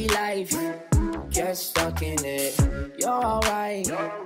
life. Get stuck in it. You're alright.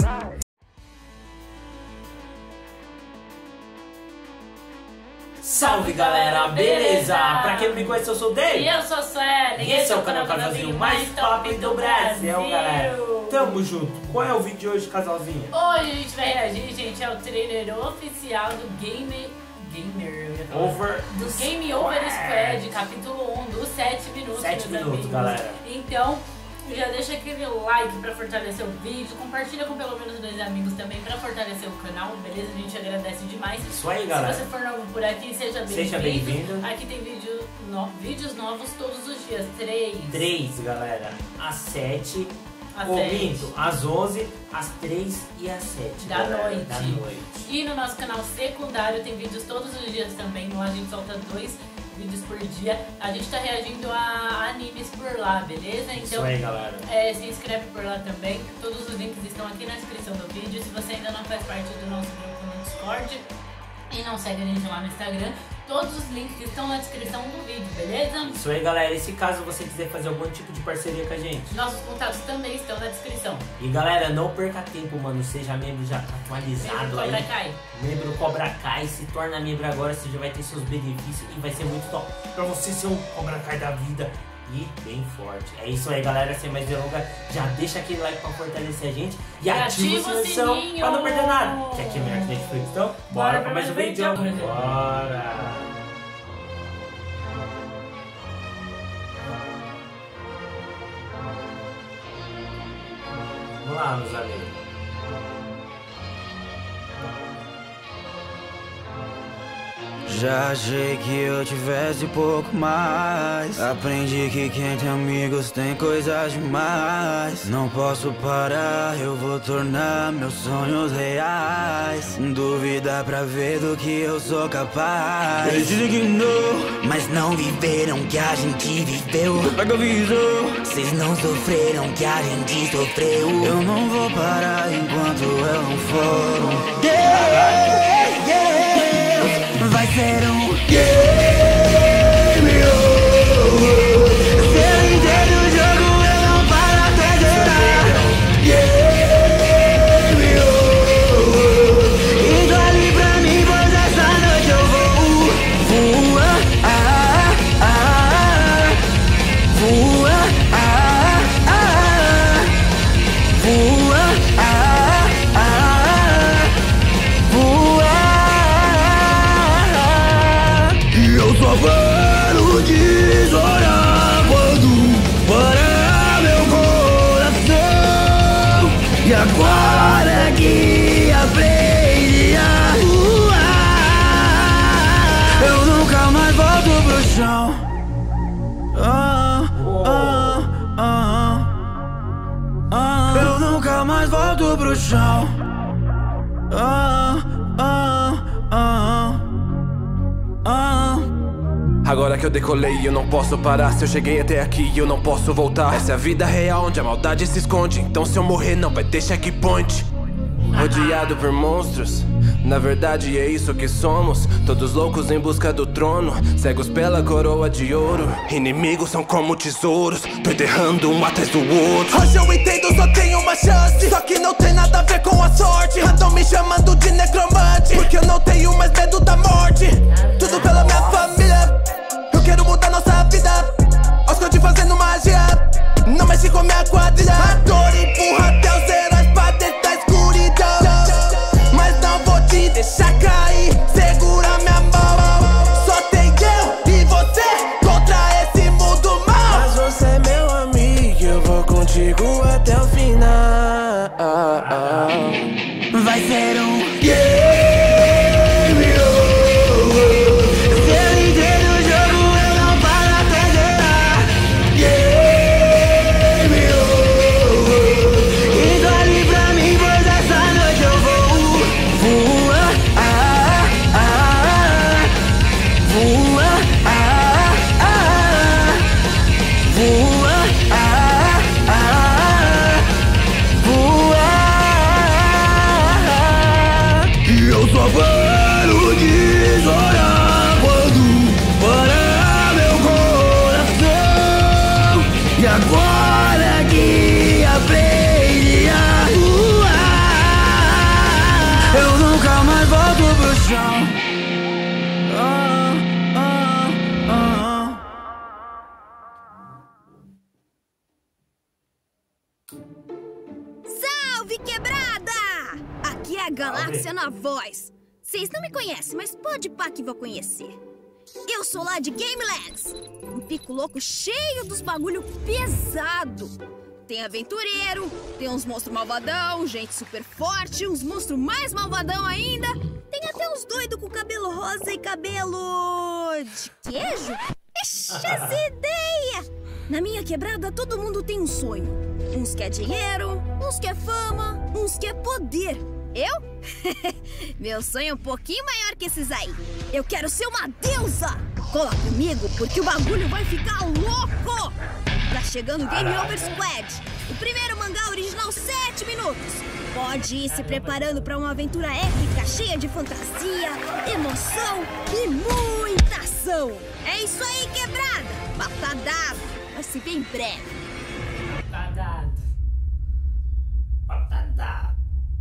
Salve galera, beleza? Pra quem não me conhece, eu sou o Dave. E eu sou a Suelen. E esse é o canal Casalzinho mais top do Brasil, galera. Tamo junto. Qual é o vídeo de hoje, casalzinho? Hoje a gente vai reagir, gente, ao trailer oficial do Game Over Squad, capítulo 1 dos 7 minutos. 7 minutos, amigos. galera. Então, já deixa aquele like pra fortalecer o vídeo, compartilha com pelo menos 2 amigos também pra fortalecer o canal, beleza? A gente agradece demais. Isso aí, galera. Se você for novo por aqui, seja bem-vindo. Aqui tem vídeos novos todos os dias, 3, galera. Às 7. Minto, às 11, às 3 e às 7 da noite. E no nosso canal secundário tem vídeos todos os dias também. Lá a gente solta 2 vídeos por dia. A gente tá reagindo a animes por lá, beleza? Então, isso aí, galera. Se inscreve por lá também. Todos os links estão aqui na descrição do vídeo. Se você ainda não faz parte do nosso grupo no Discord e não segue a gente lá no Instagram, todos os links estão na descrição do vídeo, beleza? Isso aí, galera. E se caso você quiser fazer algum tipo de parceria com a gente, nossos contatos também estão na descrição. E galera, não perca tempo, mano. Seja membro já atualizado aí. Membro Cobra Kai. Membro Cobra Kai. Se torna membro agora, você já vai ter seus benefícios e vai ser muito top pra você ser um Cobra Kai da vida e bem forte. É isso aí, galera. Sem mais delongas, já deixa aquele like pra fortalecer a gente e ativa o sininho pra não perder nada. Que aqui é melhor que Netflix. Então, bora pra mais um vídeo. Bora! Vamos lá, meus amigos. Já achei que eu tivesse pouco mais. Aprendi que quem tem amigos tem coisas demais. Não posso parar, eu vou tornar meus sonhos reais. Duvida pra ver do que eu sou capaz. Eles dizem que não, mas não viveram o que a gente viveu. Pega a visão, vocês não sofreram o que a gente sofreu. Eu não vou parar enquanto eu não for vai ser um game over. Se eu entendo o jogo, eu não paro até zerar. Game over. Indo ali pra mim, pois essa noite eu vou voar. Voar. Só paro de chorar quando parar meu coração. E agora que aprendi a voar, eu nunca mais volto pro chão. Eu nunca mais volto pro chão. Agora que eu decolei, eu não posso parar. Se eu cheguei até aqui, eu não posso voltar. Essa é a vida real onde a maldade se esconde. Então se eu morrer, não vai ter checkpoint. Rodeado por monstros, na verdade é isso que somos. Todos loucos em busca do trono, cegos pela coroa de ouro. Inimigos são como tesouros, tô enterrando um atrás do outro. Hoje eu entendo, só tenho uma chance. Só que não tem nada a ver com a sorte. Andam me chamando de necromante, porque eu não tenho mais medo da morte. Tudo pela minha família. Eu quero mudar nossa vida. Oscode fazendo magia. Não mexe com minha quadrilha. A dor empurra até os heróis pra dentro da escuridão. Mas não vou te deixar cair. Segura minha mão. Só tem eu e você contra esse mundo mal. Mas você é meu amigo, eu vou contigo até o final. Vai ser um game over. Se eu entendo o jogo, eu não paro até zerar. Game over. Indo ali pra mim, pois essa noite eu vou voar. E eu só paro de chorar quando parar meu coração. E agora coração. Salve, quebrada! Aqui é a Galáxia na voz. Vocês não me conhecem, mas pode pá que vou conhecer. Eu sou lá de Gamelands, um pico louco cheio dos bagulho pesado. Tem aventureiro, tem uns monstros malvadão, gente super forte, uns monstros mais malvadão ainda. Tem até uns doidos com cabelo rosa e cabelo... de queijo? Ixi, essa ideia! Na minha quebrada, todo mundo tem um sonho. Uns quer dinheiro, uns quer fama, uns quer poder. Eu? Meu sonho é um pouquinho maior que esses aí. Eu quero ser uma deusa! Cola comigo, porque o bagulho vai ficar louco! Tá chegando o Game Over Squad, o primeiro mangá original 7 minutos. Pode ir se preparando pra uma aventura épica, cheia de fantasia, emoção e muita ação. É isso aí, quebrada! Batadado! Vai se ver em breve. Batadado. Batadado.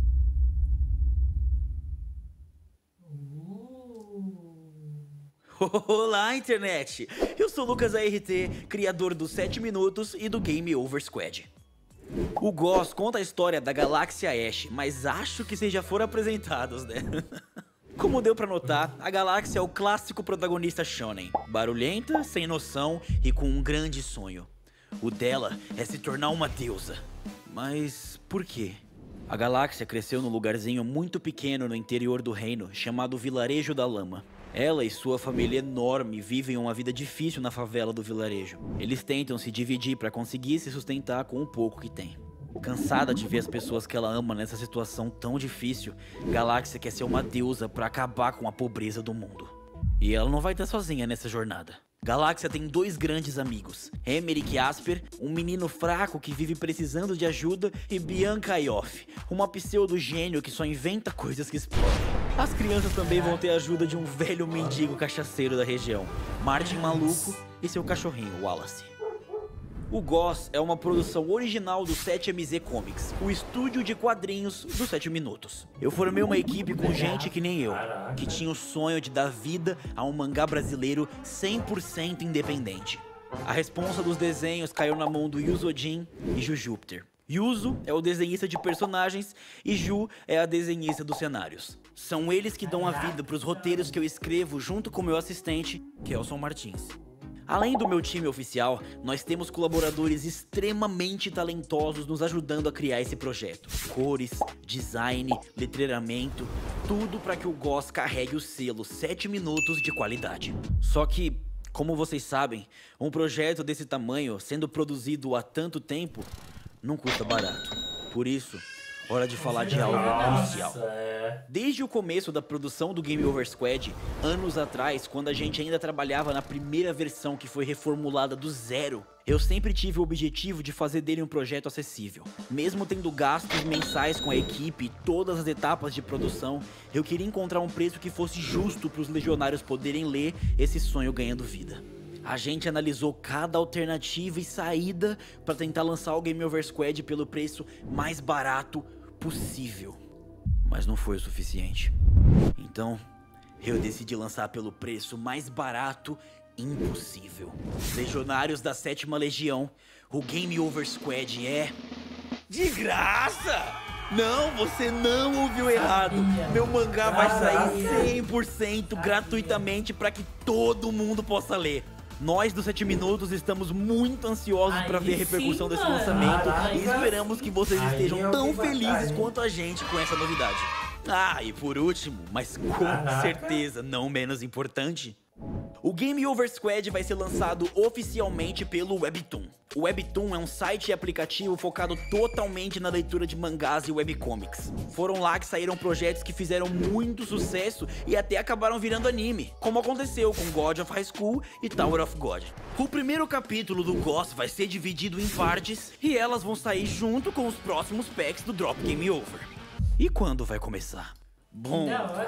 Olá, internet! Eu sou o Lucas ART, criador do 7 Minutos e do Game Over Squad. O Goss conta a história da Galáxia Ash, mas acho que vocês já foram apresentados, né? Como deu pra notar, a Galáxia é o clássico protagonista shonen. Barulhenta, sem noção e com um grande sonho. O dela é se tornar uma deusa. Mas por quê? A Galáxia cresceu num lugarzinho muito pequeno no interior do reino, chamado Vilarejo da Lama. Ela e sua família enorme vivem uma vida difícil na favela do vilarejo. Eles tentam se dividir para conseguir se sustentar com o pouco que tem. Cansada de ver as pessoas que ela ama nessa situação tão difícil, Galáxia quer ser uma deusa para acabar com a pobreza do mundo. E ela não vai estar sozinha nessa jornada. Galáxia tem dois grandes amigos, Emerick Asper, um menino fraco que vive precisando de ajuda, e Bianca Ayoff, uma pseudo-gênio que só inventa coisas que explodem. As crianças também vão ter a ajuda de um velho mendigo cachaceiro da região, Martin Maluco, e seu cachorrinho, Wallace. O Goss é uma produção original do 7MZ Comics, o estúdio de quadrinhos dos 7 Minutos. Eu formei uma equipe com gente que nem eu, que tinha o sonho de dar vida a um mangá brasileiro 100% independente. A responsa dos desenhos caiu na mão do Yuzo Jin e Ju Júpiter. Yuzo é o desenhista de personagens e Ju é a desenhista dos cenários. São eles que dão a vida para os roteiros que eu escrevo junto com meu assistente, Kelson Martins. Além do meu time oficial, nós temos colaboradores extremamente talentosos nos ajudando a criar esse projeto. Cores, design, letreiramento, tudo para que o Goss carregue o selo 7 Minutos de qualidade. Só que, como vocês sabem, um projeto desse tamanho, sendo produzido há tanto tempo, não custa barato. Por isso, hora de falar de algo crucial. Desde o começo da produção do Game Over Squad, anos atrás, quando a gente ainda trabalhava na primeira versão que foi reformulada do zero, eu sempre tive o objetivo de fazer dele um projeto acessível. Mesmo tendo gastos mensais com a equipe e todas as etapas de produção, eu queria encontrar um preço que fosse justo para os legionários poderem ler esse sonho ganhando vida. A gente analisou cada alternativa e saída para tentar lançar o Game Over Squad pelo preço mais barato possível. Mas não foi o suficiente. Então, eu decidi lançar pelo preço mais barato impossível. Legionários da 7ª Legião, o Game Over Squad é... de graça! Não, você não ouviu errado. Meu mangá vai sair 100% gratuitamente para que todo mundo possa ler. Nós do 7 Minutos estamos muito ansiosos para ver a repercussão desse lançamento e esperamos que vocês estejam tão felizes quanto a gente com essa novidade. Ah, e por último, mas com certeza não menos importante, o Game Over Squad vai ser lançado oficialmente pelo Webtoon. O Webtoon é um site e aplicativo focado totalmente na leitura de mangás e webcomics. Foram lá que saíram projetos que fizeram muito sucesso e até acabaram virando anime, como aconteceu com God of High School e Tower of God. O primeiro capítulo do Goss vai ser dividido em partes e elas vão sair junto com os próximos packs do Drop Game Over. E quando vai começar? Bom,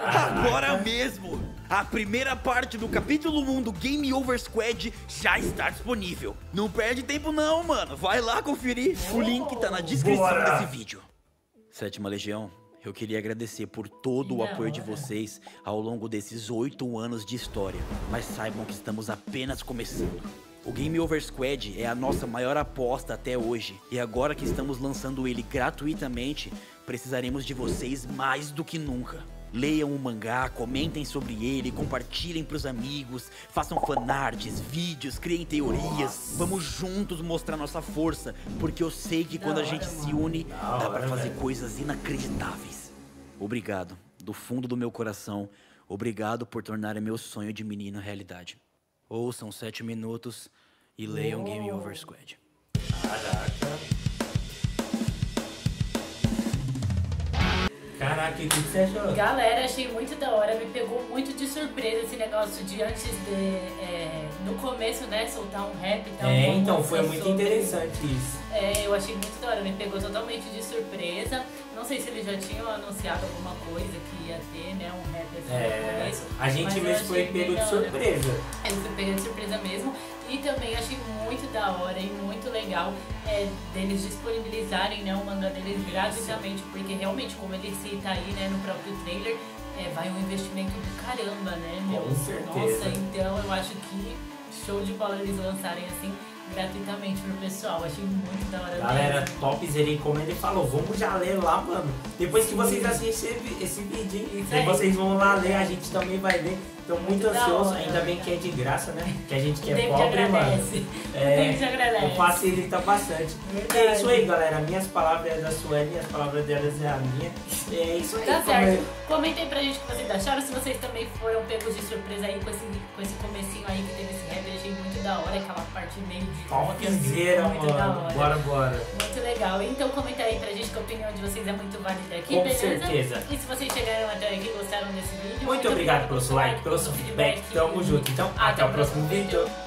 agora mesmo! A primeira parte do capítulo 1 do Game Over Squad já está disponível. Não perde tempo não, mano. Vai lá conferir. O link tá na descrição desse vídeo. 7ª Legião, eu queria agradecer por todo o apoio de vocês ao longo desses 8 anos de história. Mas saibam que estamos apenas começando. O Game Over Squad é a nossa maior aposta até hoje. E agora que estamos lançando ele gratuitamente, precisaremos de vocês mais do que nunca. Leiam o mangá, comentem sobre ele, compartilhem pros amigos, façam fanarts, vídeos, criem teorias. Vamos juntos mostrar nossa força, porque eu sei que quando a gente se une, dá pra fazer coisas inacreditáveis. Obrigado, do fundo do meu coração, obrigado por tornar meu sonho de menino realidade. Ouçam 7 minutos e leiam Game Over Squad. Caraca, o que você achou? Galera, achei muito da hora, me pegou muito de surpresa esse negócio de antes de, no começo, né, soltar um rap e tal. Então foi muito interessante isso. Eu achei muito da hora, me pegou totalmente de surpresa. Não sei se eles já tinham anunciado alguma coisa que ia ter, né, um rap assim no começo. A gente mesmo foi pego de surpresa. Ele foi pego de surpresa mesmo. E também achei muito da hora e muito legal deles disponibilizarem, né, o mangá deles gratuitamente, porque realmente, como ele cita aí, né, no próprio trailer, vai um investimento do caramba, né, meu? Com certeza. Nossa, então eu acho que show de bola eles lançarem assim gratuitamente pro pessoal. Achei muito da hora. Galera, top zerei, como ele falou, vamos já ler lá, mano. Depois que vocês assistirem esse vídeo, vocês vão lá ler, a gente também vai ler. Tô muito ansioso, ainda bem que é de graça, né? Que a gente que é pobre, mano. agradece. Facilita bastante. Verdade. É isso aí, galera. Minhas palavras é da Sueli, as palavras delas é a minha. É isso aí. Tá certo. Comentem pra gente o que vocês acharam. Se vocês também foram pegos de surpresa aí com esse comecinho aí que teve esse rap, eu achei muito da hora, aquela parte meio de topzera, mano. Bora. Muito legal. Então comenta aí pra gente que a opinião de vocês é muito válida aqui, com beleza? certeza. E se vocês chegaram até aqui e gostaram desse vídeo, muito obrigado pelo seu like, pelo seu feedback. Tamo junto. Então, até o próximo vídeo.